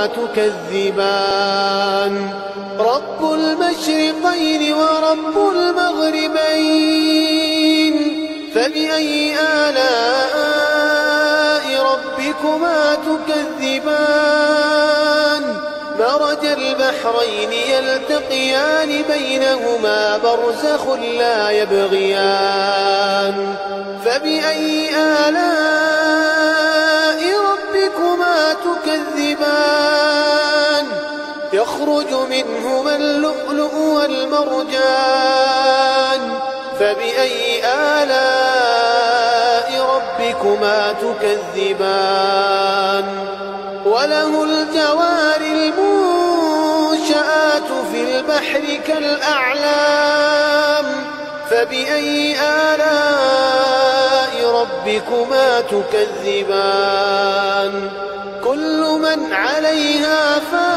ربكما تكذبان رب المشرقين ورب المغربين فبأي آلاء ربكما تكذبان مرج البحرين يلتقيان بينهما برزخ لا يبغيان فبأي آلاء ربكما تكذبان يخرج منهما اللؤلؤ والمرجان فبأي آلاء ربكما تكذبان وله الجوار المنشآت في البحر كالأعلام فبأي آلاء ربكما تكذبان كل من عليها فان